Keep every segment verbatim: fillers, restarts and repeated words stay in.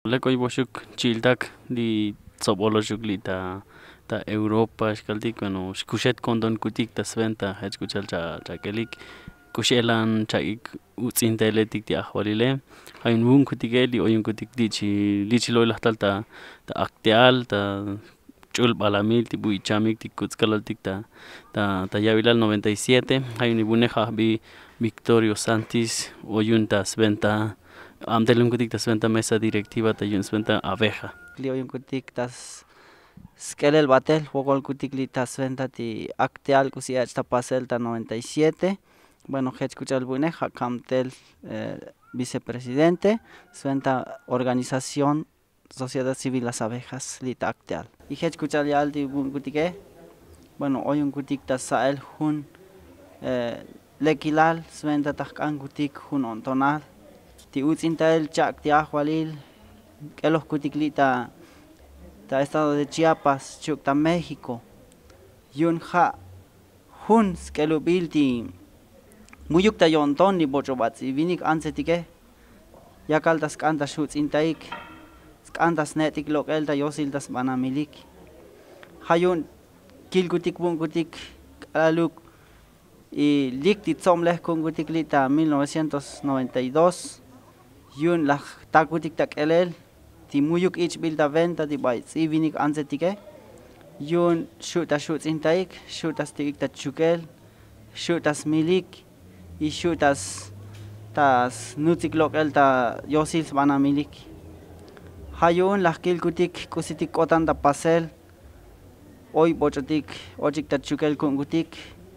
Lekoy boshuk chiltak di tsoboloshuk li ta ta Europa shkaltik bueno shkushet kondon kutik ta sventa hech kuchal cha cha kelik kushelan cha ik utzinteletik ti ahwalile hay un kutike li oyun kutik dichi lichi loy lahtal ta ta akteal ta chul balamil ti bui chamik ti kutzkalaltik ta ta ta yavilal noventa y siete hay un ibuneja bi Victorio Santis oyun ta sventa Amtel un kutik tas venta mesa directiva ta yun venta abeja. Li oyun kutik tas skelel batel wogol kutik li tas venta ti akteal kusi ta pasel ta noventa y siete. Bueno, hech kuchal bune hakamtel eh, vicepresidente venta organización Sociedad Civil Las Abejas li ta akteal. Y hech kuchal ya alti bun kutike. Bueno, oyun kutik tas sael hun eh, lekilal venta tahkan kutik hun ontonal. Ti utzintal chak ti ahwalil kelos kutiklita ta estado de Chiapas chukta México yun ha hun skelubil ti muyukta yonton ni bochobatsi vinik ansetike yakaltas kantas utzintaik kantas netik lokelta yosiltas banamilik hayun kilkutik bunkutik aluk y likti tzomleh kunkutiklita mil novecientos noventa y dos yun la takutik tak elel ti muyuk ich bilda venta ti bai vinik anzetike yun shuta shut intaik shutas tik ta chukel shutas milik y shutas tas nutik lokel ta yosil bana milik hayun la kilkutik kusitik kotan ta pasel hoy bochotik ochik ta chukel kungutik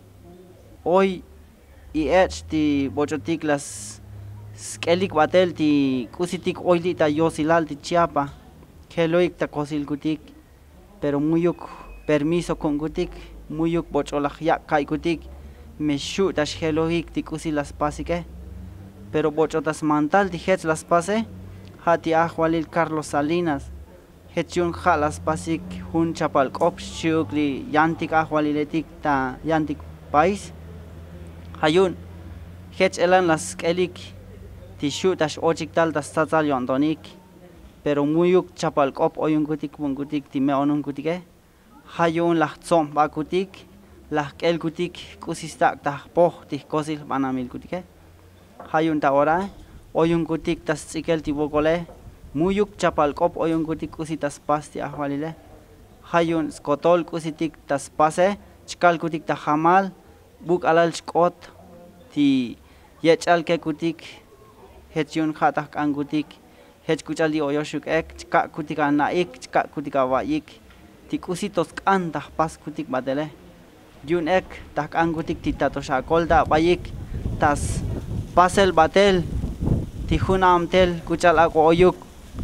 hoy y ech ti bochotik las skelik batel ti kusitik oili ta yosilal ti Chiapa keloik ta kosil kutik pero muyuk permiso con kutik muyuk bocholaj ya kai kutik me shoot as keloik ti kusil las pasike pero bochotas mantal ti hech las pase hati ahwalil Carlos Salinas hechun ha las pasik hun chapal kop shukli yantik ahwaliletik ta yantik país hayun hech elan las skelik ti shoot as ochik tal tas tatal yondonik pero muyuk chapal kop oyun kutik bunkutik ti meonun kutike hayun lah tsom ba kutik lah kel kutik kusistak ta poh ti kosil banamil kutike hayun ta ora oyun kutik tas tsikel ti bokole muyuk chapal kop oyun kutik kusitas pas ti ahwalile hayun skotol kusitik tas pase chkal kutik ta hamal buk alal chkot ti yechal ke kutik hechun khatak angutik hech kuchali oyoshuk ek chka kutik anaik chka kutik awayik ti kusitos kanta pas kutik badele yun ek tak angutik ti tatosha kolda bayik tas pasel batel ti hunamtel kuchal ako oyuk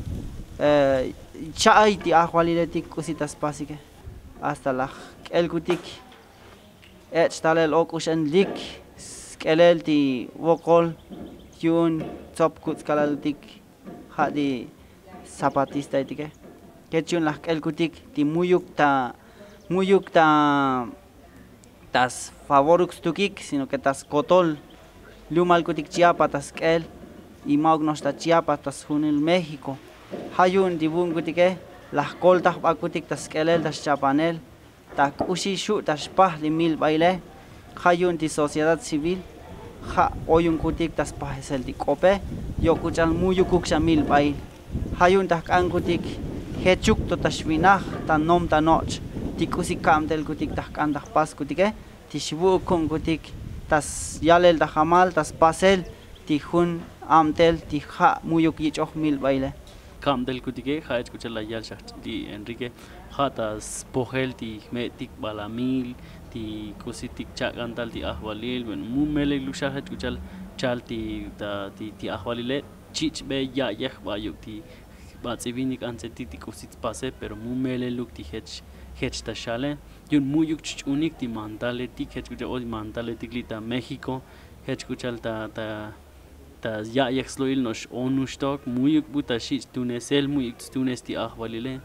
eh, chay ti ahwaliletik kusitas pasike hasta la el kutik ech talel okushen lik skelel ti wokol yun top kuts kalaltik hadi zapatista itike kechun lah el kutik ti muyuk ta muyuk ta tas favorux tukik sino que tas kotol lumal kutik Chiapa tas kel y magnos ta Chiapa tas hunil México hayun dibun kutike lah kol ta kutik tas kelel tas chapanel ta ushi shu tas pah limil baile hayun ti sociedad civil ha oyun kutik tas pahisel ti kope yo kuchal muyu kuksha mil bai hayun tak an kutik hechuk to tashvinah ta nom ta noch ti kusik kamtel kutik tak an tak pas kutike ti shbu kun kutik tas yalel ta hamal tas pasel ti hun amtel ti ha muyuk yichoh mil baile Kam del kutike ha escuchar la yal di Enrique hatas pohel ti metik balamil ti kusitik chakantal ti ahwalil ben mumele lusha escuchar chal ti ta ti ti ahwalile chich be ya yeh bayuk ti batsivinik anseti ti kusit pase pero mumele luk ti hech hech ta shale yun muyuk chunik ti mandale ti hech kuchar odi mandale ti glita México hech kuchar ta ta ta ya yaxloil nos onustok muyuk buta shich tunesel muyuk tunes ti ahwalile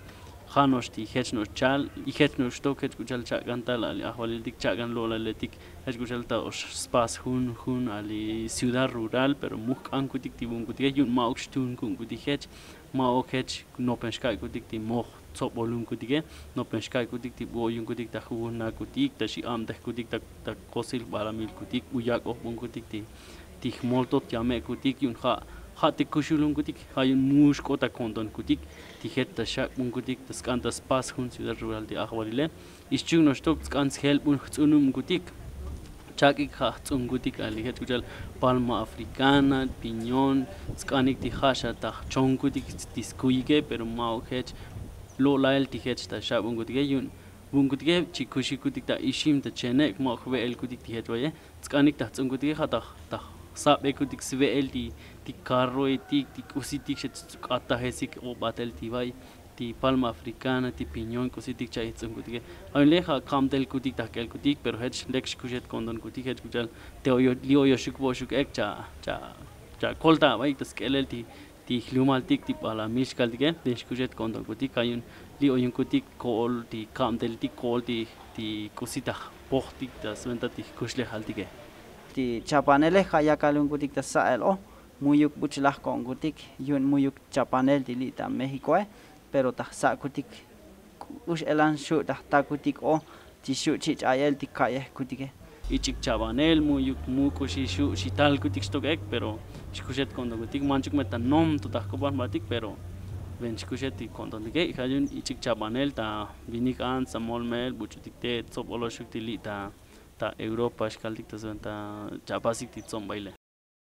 Janos ti hech no chal y hech no sto hech kuchal chagan tal ali ahwalitik chagan lola letik hech kuchal ta os spas hun hun ali ciudad rural pero muk an kutik ti bun kutik yun ma okstun kun kutik hech ma ok hech no penshkai kutik ti moh top bolun kutik no penshkai kutik ti bo yun kutik ta huna kutik ta shi am ta kutik ta ta kosil balamil kutik uyak ok bun kutik ti ti moltot yame kutik yun ha hati kushulun kutik hayun mush kota konton kutik tijet ta shak un kutik tas kantas pas hun ciudad rural de ahwarile ischung no stok skans help un tsunum kutik chakik ha tsun kutik ali het kuchal palma africana piñón skanik ti hasha ta chong kutik tiskuike pero mau het lo lael tijet ta shak un kutik yun bun kutik chikushi kutik ta ishim ta chenek mau khwe el kutik tijet waye skanik ta tsun kutik ha ta ta sabe kutik sve el ti ti carro etik ti kusitik shet ata hesik o batel ti vai ti palma africana ti piñón kusitik cha itsum kutik ay leha kamtel kutik ta kel kutik pero hech lex kushet kondon kutik hech kuchal te oyo lio yo shuk bo shuk ek cha cha cha kolta vai tas kelel ti ti hlumal tik ti pala mishkal tige desh kushet kondon kutik ayun li oyun kutik kol ti kamtel ti kol ti ti kusita pohtik tas venta ti kushle haltige ti chapanele haya kalun kutik ta sael o muyuk buchlah kon kutik yun muyuk chapanel ti li ta Mexico eh pero ta sa kutik us elan shu ta ta kutik o ti shu chi ayel ti kaye kutik ichik chapanel muyuk mu kushi shu shital kutik stok ek pero shkushet kondo kutik manchuk meta nom to ta koban batik pero ven shkushet ti kondo dige hayun ichik chapanel ta vinik an samol mel buchutik te tsop olo shuk ti li ta ta Europa shkaldik ta ta chapasik ti tsom baile